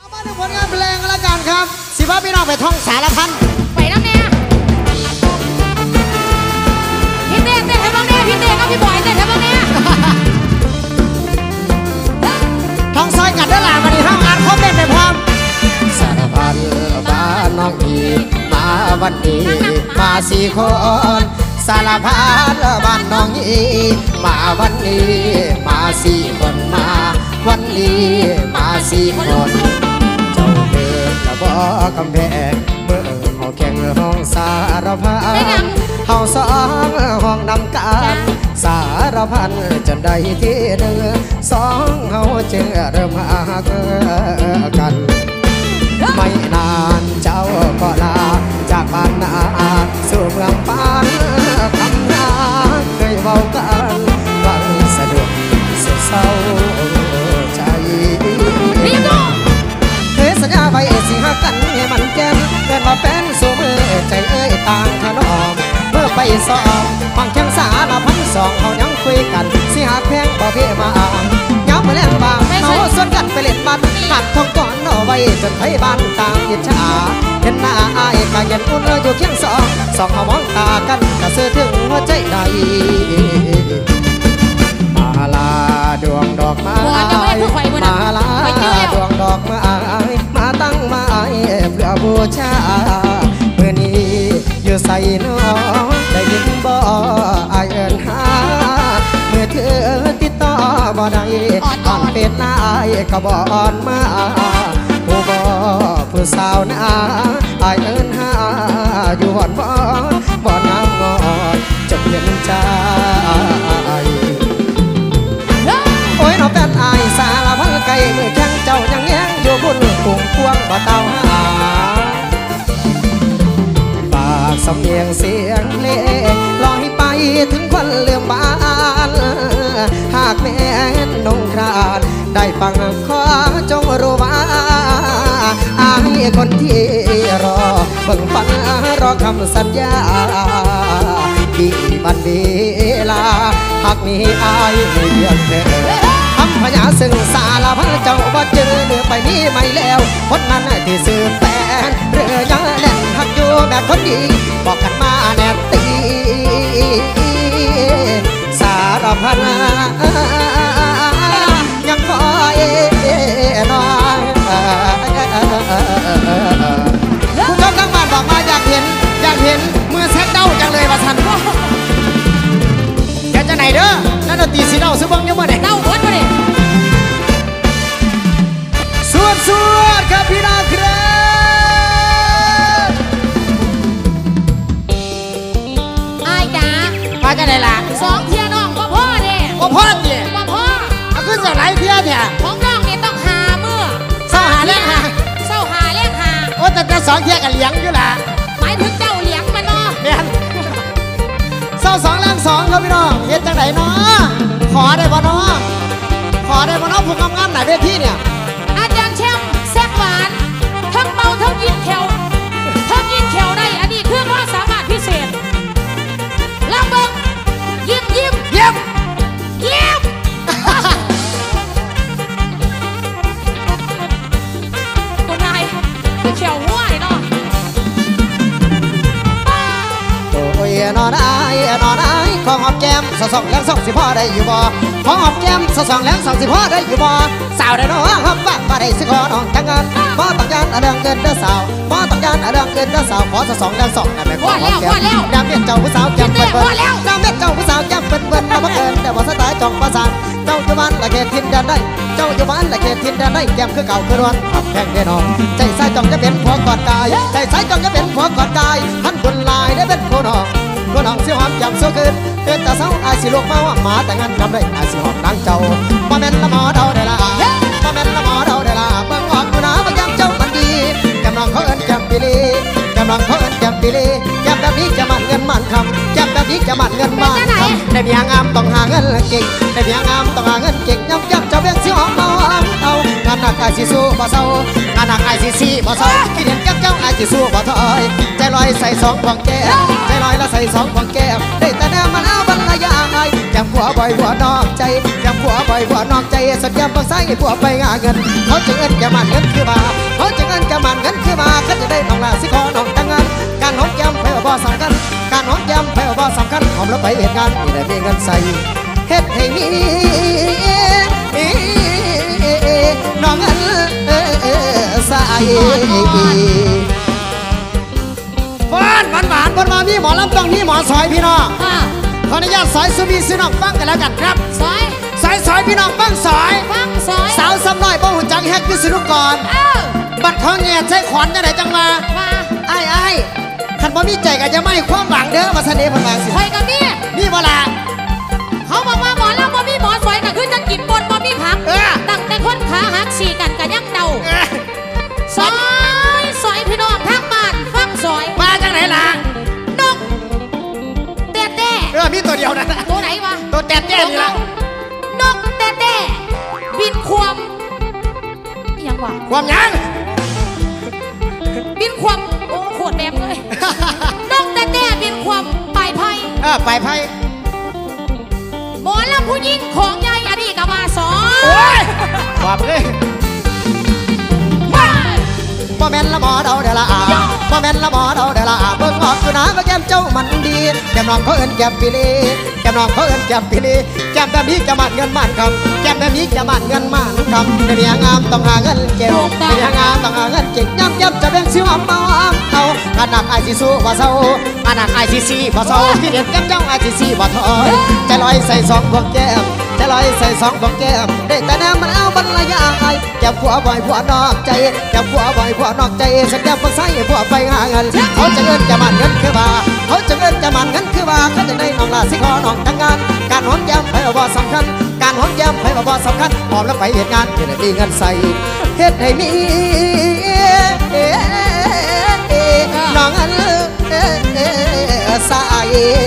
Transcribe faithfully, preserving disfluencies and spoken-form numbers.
เอามาดูผลงานเพลงแล้วกันครับสิว่าพี่น้องไปท่องสารพันไปน้ำเนี่ยพี่เต้เต้ให้บ้างเนี่ยพี่เต้กับพี่บอยเต้ให้บ้างเนี่ยท่องซอยกันได้หลายวันนี้ท่องอ่านคอมเมนต์ไปพร้อมสารพันบ้านน้องอีมาวันนี้มาสี่คนสารพันบ้านน้องอีมาวันนี้มาสี่คนมาวันนี้มาสี่คนเจ้าเดินและบอกกำแพงเมื่อเขาแข่งห้องสารพันเฮาสองห้องนำกันสารพันจนได้ที่หนึ่งสองเฮาเจอเริ่มหากันไม่นานเจ้าก็ลาจากบ้านนาสู่เมืองปานคำนาเคยเว้ากันหวังสะดวกเสียเศร้าใจเคยสัญญาไว้สิหักกันให้มันแก่นเกินมาเป็นสู่มือใจเอ้ยต่างขนอมเมื่อไปสอบฟังแข้งสารพันสองเขายังคุยกันสิหักแพงบ่เบี้ยมาย้ำไปแล้วบางเขาส่วนกันไปเล่นบัตรหักทองก่อนเอาไว้จนไทยบ้านต่างอิจฉาเห็นหน้าอายกะเย็นอุ่นอยู่เคียงสองสองเขามองตากันกะซื้อถึงหัวใจใดมาลาดวงดอกไม้มาลาดวงดอกไม้มาตั้งไม้เพื่อบูชาเมื่อนี้อยู่ใส่น้องได้ยินบ่อายเอิ้นหาเมื่อเธอติดต่อบ่ได้อ่อนเป็ดหน้าอายก็บ่อ่อนมาผู้บ่ผู้สาวนาอายเอิ้นหาอยู่บ่อนบ่บ่อนน้ำงอนจะเห็นใจโอ้ยน้องแป้นอายสารพันไก่มือแข้งเจ้ายังแย้งอยู่บนปุ่งพวงบ่เต้าหาปากสำเนียงเสียงเล่ลอยไปถึงควันเลื่อมบานหากแม่นนงครานได้ฟังขอจงรู้ว่าอายคนที่รอเบิ่งฟังรอคำสัญญาที่บันเวลาหากมีอายไม่เลือกเธอทำพญาซึ่งสารพันเจ้าบ่เจอเนื้อไปนี้ไม่แล้วคนนั้นที่ซื้อแฟนเรือยังแน่นหักอยู่แบบคนดีบอกกันมาแน่ตีสารพันยังคอยนอนผู้ชมทั้งบ้านบอกมาอยากเห็นอยากเห็นมือแซกเด้าจังเลยว่าสันแกจะไหนเด้อนั่นดนตรีสีเด้าซื้อบ้างยังบ่ได้เด้าหมดบ่ได้สวดสวดครับพี่น้องครับอายจ๋ามาจะไหนล่ะสองเทียน้องบ่พ่อเด้บ่พ่อเนี่ยบ่พ่อเอาขึ้นจากไหนเทียเนี่ยของน้องนี่ต้องหาเมื่อเศร้าหาเลี้ยงหาเศร้าหาเลี้ยงหาโอ้แต่แต่สองเทียกันเลี้ยงอยู่ล่ะหมายถึงเจ้าเลี้ยงมันเนาะเนี่ยเศร้าสองแรงสองครับพี่น้องเฮ็ดจังไหนเนาะขอได้บ่เนาะขอได้บ่เนาะผู้กำกับไหนเวทีเนี่ยอาจารย์แชมป์แซ่บหวานทั้งเบาทั้งยินแขวทั้งยินแขวได้อันนี้คือความสามารถพิเศษลองเบิ่งยิ้มยิ้มยิ้มยิ้มคุณนายแขวหัวเลยเนาะโอ้ยนอนอายนอนอายของหอมแก้มสะสองแรงสองสิพ่อได้อยู่บ่ของหอมแก้มสะสองแรงสองสิพ่อได้อยู่บ่สาวได้น้องฮับบ้าบ่ได้สิขอน้องจังเงินบ่ต้องยานเรื่องเกินเด้อสาวบ่ต้องยานเรื่องเกินเด้อสาวขอสะสองแรงสองได้ไหมขอหอมแก้มดำเม็ดเจ้าผู้สาวแก้มเปิ้นเปิ้นดำเม็ดเจ้าผู้สาวแก้มเปิ้นเปิ้นบ่เกินแต่ว่าสไตล์จองประสานเจ้าอยู่บ้านละเขตทินแดนได้เจ้าอยู่บ้านละเขตทินแดนได้แก้มคือเก่าคือร้อนขับแพงแน่นอนใจสายจองจะเป็นผัวกอดกายใจสายจองจะเป็นผัวกอดกายท่านคนลายได้เป็นผู้น้องผู้น้องสิหอมยำสู้คืนเตือนตาเศร้าอายสิลูกมาว่าหมาแต่งงานทำได้อายสิหอมนางเจ้าบ่แม่นละหมอเดาได้ละบ่แม่นละหมอเดาได้ละเบิ่งออกอยู่นะว่ายำเจ้ามันดีแก้มน้องเขาเอิ้นแก้มปีลีแก้มน้องเขาเอิ้นแก้มปีลีแก้มแบบนี้จะมันเงินมันคำแก้มแบบนี้จะมันเงินมันคำในเมียงามต้องหาเงินเก่งในเมียงามต้องหาเงินเก่งยำยำเจ้าเบี้ยสิหอมเอาเอางานหนักอายสิสู้บ่เศร้างานหนักอายสิซีบ่เศร้าคิดเห็นแก้มเจ้าอายสิสู้บ่ถอยใจลอยใส่สองของแก้มใจลอยแล้วใส่สองของแก้มได้แต่แนวมันเอาบันไดรยาแก้มผัวบ่อยผัวนอกใจแก้มผัวบ่อยผัวนอกใจสัญญาบังไซผัวไปงาเงินเขาจึงเอิ้นแก้มมันเงินคือมาเขาจึงเอิ้นแก้มมันเงินคือมาเขาจะได้น้องลาสิขอน้องแต่งงานการหอมแก้มไปบ่สำคัญการหอมแก้มไปบ่สำคัญหอมแล้วไปเหตุงานนี่ได้มีเงินใส่เฮ็ดให้มีน้องเงินใส่ฟ้อนหวานหวานบนมามีหมอลำต้องมีหมอซอยพี่น้องอ่าขออนุญาตสอยสุบีสุน้องฟังกันแล้วกันครับซอยสอยสอยพี่น้องฟังสอยฟังซอยสาวซ้ำน้อยป้องหุ่นจังแฮกวิศนุกรเอ้าบัดเขาแง่ใช้ขวัญยังไงจังมามาไอ้ไอ้ขันบ่มีใจกันจะไม่ความหวังเด้อมาเสน่ห์พันบางสิคอยกับนี่นี่เวลาเขาบอกว่าหมอแล้วบ่มีหมอซอยก็คือจะกินบนบ่มีผักเออตั้งแต่คนขาหักสี่กันก็ยังเดาเออซอยซอยพี่น้องทางบ้านฟังซอยมาจังไหนล่ะนกเต้เต้เออมีตัวเดียวนะตัวไหนวะตัวแต้แต้นี่ละนกเต้เต้บินควมอิหยังวะความหยังบินควมโอ้โคตรแดงเลยนกเต้เต้บินควมปลายไพ่เออไปไพ่หมอลำผู้หญิงของยายอดีกับมาสอโอ้นยบอกเลยมาบ่แม่นละหมอเดาเดละอาบ่แม่นละหมอเดาเดละอาเบิ่งออกอยู่นะว่าแก้มเจ้ามันดีแก้มน้องเขาเอิ้นแก้มปิลีแก้มน้องเขาเอิ้นแก้มปิลีแก้มแบบนี้จะมันเงินมันคำแก้มแบบนี้จะมันเงินมันคำเป็นอย่างงามต้องหาเงินเก็บเป็นอย่างงามต้องหาเงินเก็บย้ำย้ำจะแบ่งซิวอ้ำเมาอ้ำเอาขนาดไอซีซูบ่เศร้าขนาดไอซีซีบ่เศร้าพี่เด็ดแก้มเจ้าไอซีซีบ่ถอยใจลอยใส่สองพวงแก้มใจลอยใส่สองพวงแก้มได้แต่แนมมันเอาบรรยายแก้มผัวบ่อยผัวนอกใจแก้มผัวบ่อยผัวนอกใจสัญญาบังไซผัวไปหาเงินเขาจะเงินจะมันเงินคือว่าเขาจะเงินจะมันเงินคือว่าเขาจะได้น้องลาสิขอน้องแต่งงานการหอมแก้มไปบ่สำคัญการหอมแก้มไปบ่สำคัญหอมแล้วไปเหตุงานจะได้มีเงินใส่เฮ็ดให้มีน้องเงินใส่